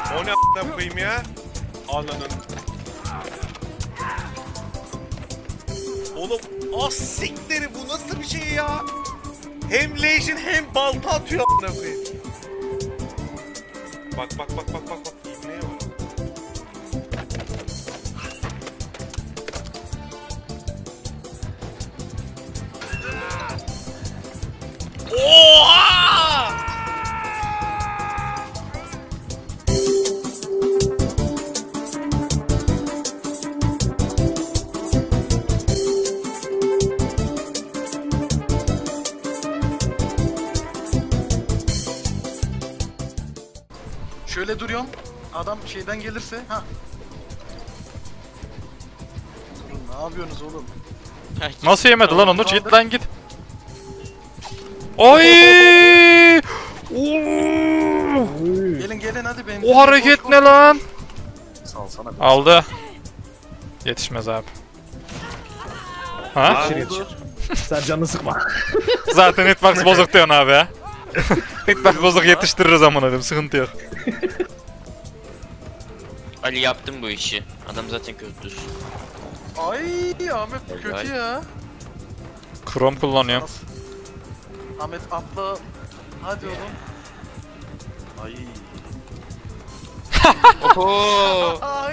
O ne a**ına koyayım ya? Ananın. Oğlum az sikleri bu nasıl bir şey ya? Hem Legion hem balta atıyor a**ına koyayım. Bak. İbneye bak. Oha! Şöyle duruyorum. Adam şeyden gelirse ha. Ne yapıyorsunuz oğlum? Nasıl yemedi lan onu? Git lan git. Oy! Gelin hadi benim. O hareket ne lan? Salsana. Aldı. Yetişmez abi. Ha? Sen canını sıkma. Zaten hitbox bozuk diyorsun abi ya. Hitbox bozuk yetiştiririz amına dedim, sıkıntı yok. Ali yaptım bu işi. Adam zaten kötüdür. Ay Ahmet bu kötü ya. Chrome kullanıyorum. Ahmet atla. Hadi oğlum. Ay. Oho! Ay.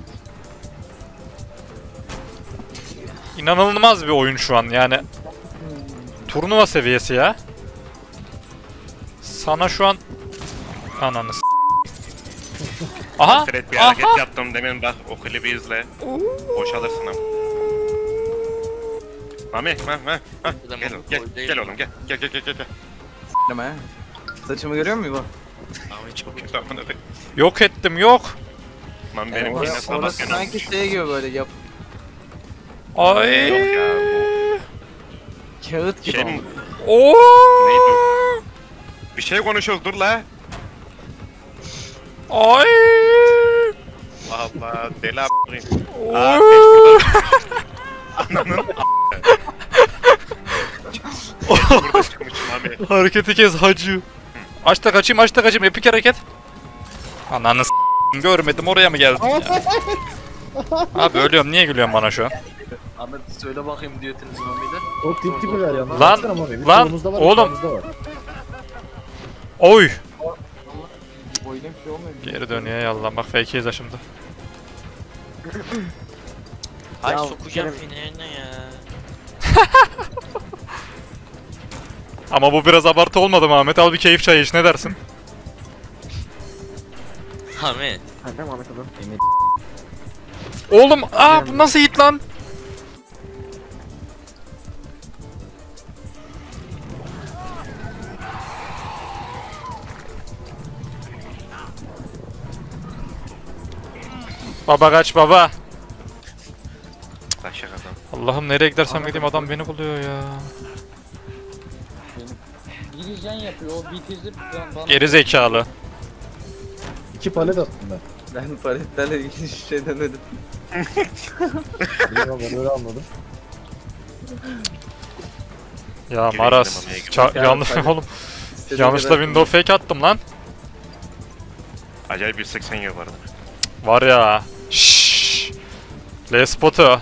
İnanılmaz bir oyun şu an yani. Turnuva seviyesi ya. Sana şu an... Ananı s***. Aha! Fred bir hareket yaptım demin bak o klibi izle. Boşalırsın ama. Mami, gel oğlum gel. Deme. Saçımı görüyor musun bu? Abi çok kötü amına koyayım. Yok ettim, yok. Mami benim yine sabah Orası sanki şey gibi böyle yap. Ay! Yok ya Kağıt gibi. şey mi? Oo! Neydi? Bir şey konuşuyoruz dur la. Ay! Allah deli a**ayım. Oo! Ananın burada çıkmış Mami. Hareketi kes hacı. Aç da kaçayım, epik hareket. Ananı s***, görmedim, oraya mı geldin ya? Abi ölüyorum, niye gülüyorsun bana şu an? Ahmet söyle bakayım diyetinizi Mami'de. O tip tipi ver ya. Lan, oğlum. Oy! Oyunun şey olmuyor. Geri dönüyor yallah, bak fake izle şimdi. Ay Ya, sokacağım Kerem- fenerine ya. Ama bu biraz abartı olmadı mı Ahmet? Al bir keyif çayı iç, ne dersin? Ahmet. Tamam Ahmet adam. Oğlum, bu nasıl hit lan? Baba kaç baba. Taşak adam. Allah'ım nereye gidersem gideyim adam beni buluyor ya. Girişen yapıyor, o bitirdi bana. Geri zekalı. 2 palet attım ben. Ben paletlerle ilgili hiçbir şey demedim. Bilmiyorum, ben öyle anladım. Ya Güle Maras. güle mamaya güle. Yanlış oğlum. Yanlışla window fake attım lan. Acayip bir 80 yok vardı. Var ya. Şşş. Lespoto.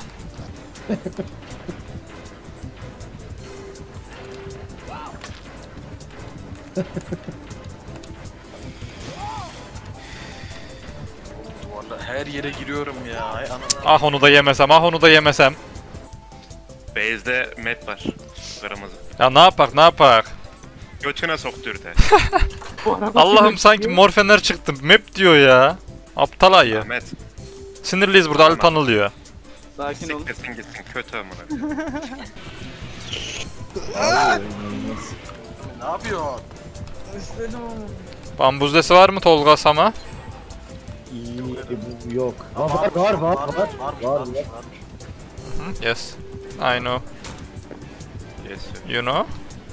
Duvarla her yere giriyorum ya. Ay ananı. Ah onu da yemesem, ah onu da yemesem. Base'de map var. Kırmızı. Ya ne yapak? Götüne soktürde. Allah'ım sanki morfener çıktı. Map diyor ya. Aptal ayı. Ahmet. Sinirliyiz burada, Ali tanılıyor. Sakin ol. Siktirsin gitsin kötü amına. Ne yapıyorsun? İstedim onu. Bambuz desi var mı Tolga Sam'a? İyi, bu yok. Ama var. Var. Yes. I know. Yes. You know?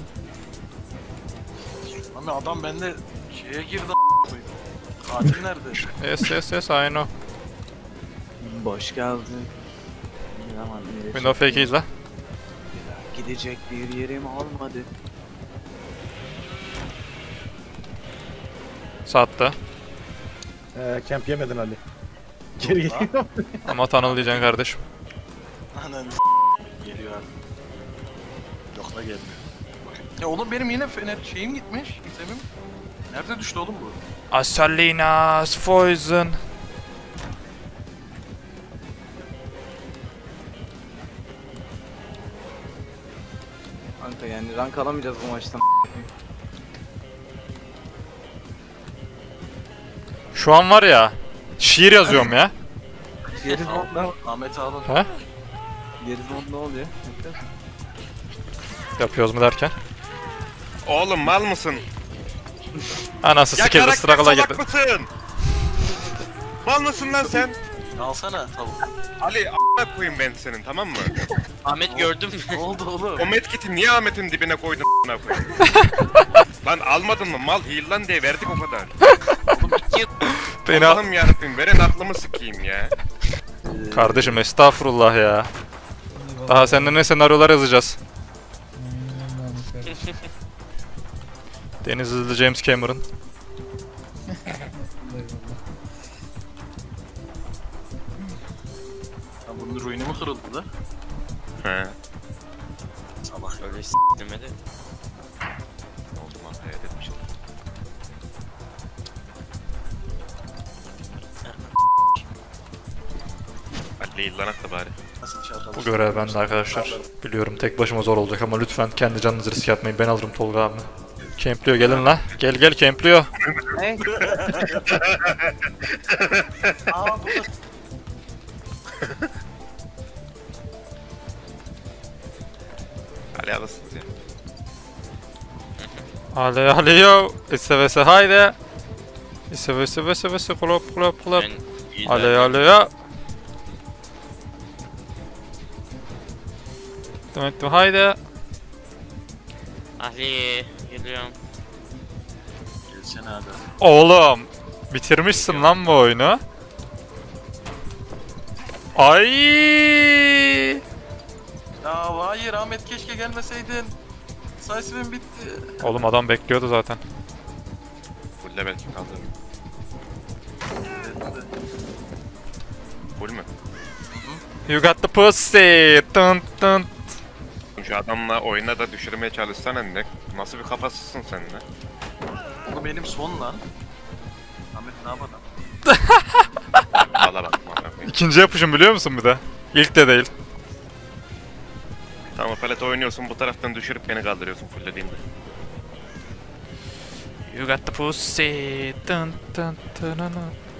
Mami adam bende şeye girdi a**ayım. Katil nerede? Yes, I know. Boş geldi. Aman Window fake izle. gidecek bir yerim olmadı. Sattı. Kemp yemedin Ali. Geri geliyor. Ama Tunnel diyeceksin kardeşim. Anan geliyor abi. Yok da gelmiyor. Ya oğlum benim yine fener şeyim gitmiş. İtemim. Nerede düştü oğlum bu? Asalinas poison. Kanka yani rank alamayacağız bu maçtan. Şu an var ya. Şiir yazıyorum ya. Geri zon Ahmet ağladı. He? Geri zon ne oluyor? Yapıyoruz mu derken? Oğlum mal mısın? Anası Ya skill'de karakter struggle'a salak girdi. mısın? Mal mısın lan sen? Alsana tavuk. Ali a**ına koyayım ben senin, tamam mı? Ahmet gördün mü? Ne oldu oğlum? O medkit'i niye Ahmet'in dibine koydun a**ına koyayım? Lan almadın mı mal, heal lan diye verdik o kadar. Beni al. Allah'ım yarabbim, veren aklımı sikeyim ya. Kardeşim estağfurullah ya. Daha seninle ne senaryolar yazacağız. Denizli'de James Cameron. Ya bunun ruini mi kırıldı da? He. Salak. Öyle demedi. O zaman hayal etmişim. Ali illanak da bari. Nasıl çarpalım? Bu görev bende arkadaşlar. Biliyorum tek başıma zor olacak ama lütfen kendi canınızı riske atmayın. Ben alırım Tolga abi. Kempliyor gelin la. Gel gel kempliyor. Ne? Aa burada. Ali alırsınız ya. Ale ale yo. İse haydi. İse klop klop klop. Ben iyi Ale derdim. ale yo. Demek ki haydi. Ali geliyorum. Gelsene abi. Oğlum. Bitirmişsin lan bu oyunu. Ay. Ya hayır Ahmet keşke gelmeseydin. Sayısının bitti. Oğlum adam bekliyordu zaten. Full belki kaldı. Full mü? You got the pussy. Tın tın. Şu adamla oyuna da düşürmeye çalışsana ne? Nasıl bir kafasızsın sen ne? Bu benim son lan. Ahmet ne yapalım? Valla bak valla. İkinci yapışım biliyor musun bir de? İlk de değil. Tamam palete oynuyorsun, bu taraftan düşürüp beni kaldırıyorsun fullediğinde. You got the pussy. Dun dun dun dun.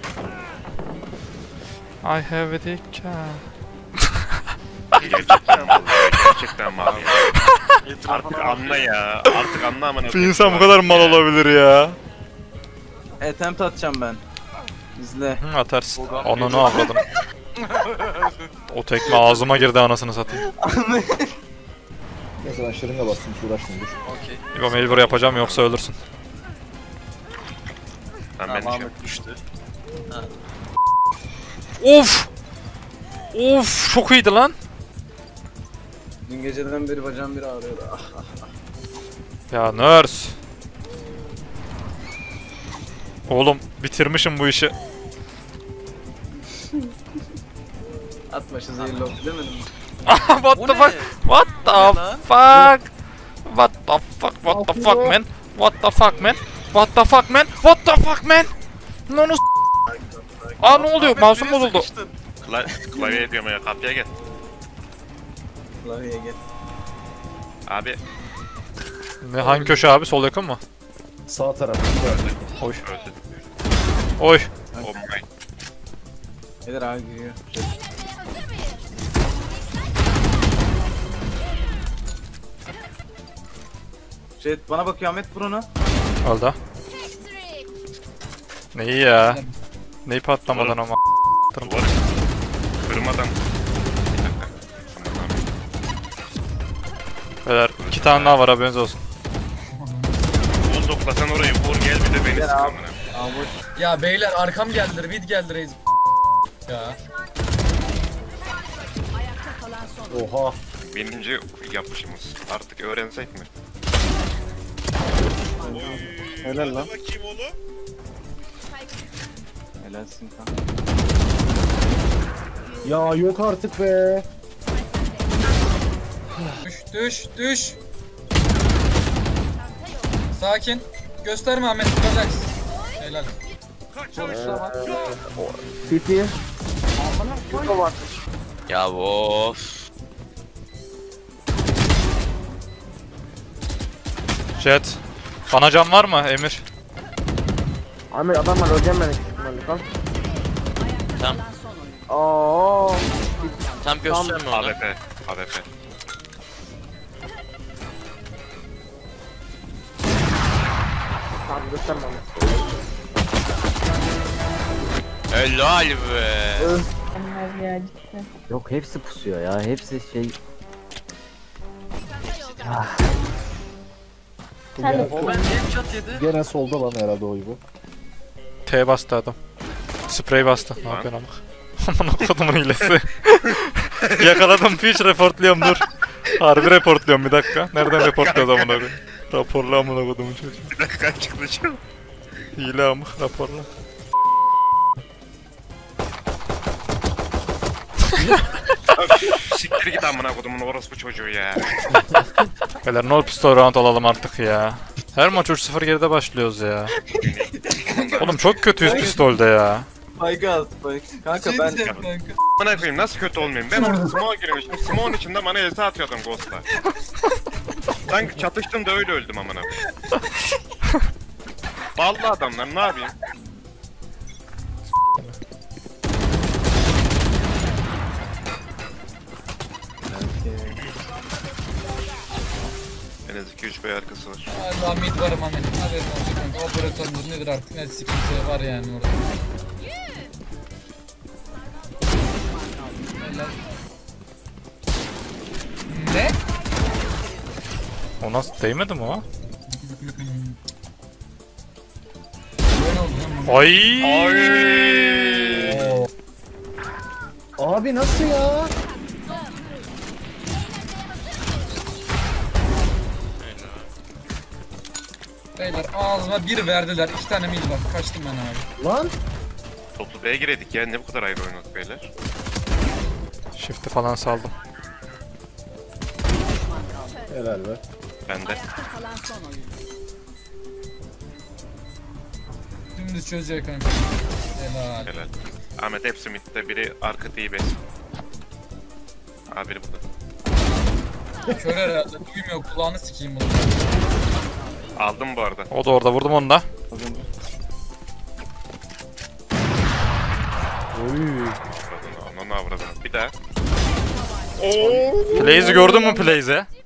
I have a dick. Gerçekten mal ya, gerçekten mal ya. Artık Etrafına anla ya, artık anla amına Bir koyayım. insan bu kadar mal olabilir ya. Attempt atacağım ben. İzle. Hı, atarsın. Onu ne avradın? O tekme ağzıma girdi anasını satayım. Neyse ben şırınga bastım hiç uğraşmayayım dur. Okey. İbo mecbur yapacağım yoksa ölürsün. Ben Tamam düşüyorum. Ahmet düştü. Of! Of çok iyiydi lan. Dün geceden beri bacağım bir ağrıyordu. Ah. Ya nurse. Oğlum bitirmişim bu işi. Atma şu zehirli oku demedim mi? What O the ne? fuck? What the lan? fuck? What the fuck? What the fuck man? What the fuck man? What the fuck man? What the fuck man? Lan o Aa ne oluyor? Ahmet, Masum nereye bozuldu. sıkıştın? Klavye diyorum ya, kapıya gel. Klavyeye gel. Abi Ne hangi köşe abi? Sol yakın mı? Sağ taraf. Oy. öldü. Oy. Oh my. Neler abi giriyor. Jet bana bakıyor Ahmet vur onu. Öldü. Neyi ya? Neyi patlamadan ama? Duvarı kırmadan. Bir dakika. Beyler 2 tane daha var haberiniz olsun. Vur doklasan orayı, vur gel bir de beni sık amına. Aa boş. Ya beyler arkam geldi, mid geldi reis. Ya. Oha. Birinci yapışımız. Artık öğrensek mi? Helal lan. Bakayım oğlum. Helalsin kanka. Ya yok artık be. Düş. Sakin. Gösterme Ahmet. Relax. Helal. City. Ya of. Jet. Bana can var mı Emir? Ahmet adam var öleceğim ben küçük kal. Tam. Aa. Tam gösterme onu. AWP. AWP. Tamam göstermem. Helal be. Yok hepsi pusuyor ya. Hepsi şey. O ben headshot yedi. Gene solda lan herhalde o bu. T bastı adam. Sprey bastı. Ne yapıyorsun amık? Aman kodumun hilesi. Yakaladım piç reportluyorum dur. Harbi reportluyorum bir dakika. Nereden reportluyoruz amına koyayım? Raporla amına kodumun çocuğu. Bir dakika çıktı şu. Hile amık raporla. Siktir git amına kodumun orospu çocuğu ya. Beyler no pistol round alalım artık ya. Her maç 3-0 geride başlıyoruz ya. Oğlum çok kötüyüz pistolde ya. Spike al Spike. Kanka Şey ben diyeceğim kanka. Amına koyayım nasıl kötü olmayayım? Ben orada smoke'a girmiştim. Smoke'un içinde bana else atıyordum Ghost'la. Sanki çatıştım da öyle öldüm amına koyayım. Ballı adamlar ne yapayım? En az 2-3 bey arkası var. Hala mid varım Ahmet. Haberin olsun kanka. Operatör müdür nedir artık? Ne sıkıntı var yani orada. Helal. Ne? O nasıl değmedi mi o? Böyle oldu lan bu. Ay. Oo. Abi nasıl ya? Beyler ağzıma bir verdiler. 2 tane mid var. Kaçtım ben abi. Lan. Toplu B'ye gireydik ya ne bu kadar ayrı oynadık beyler. Shift'i falan saldım. Helal be. Ben de. Dümdüz çözecek kanka. Helal. Helal. Ahmet hepsi midde biri arka D-base. Abi biri burada. Kör herhalde. Duymuyor. Kulağını sikeyim bunu. Aldım bu arada. O da orada vurdum onu da. Oy. Onu avradım. Bir daha. Plays'i gördün mü Plays'i?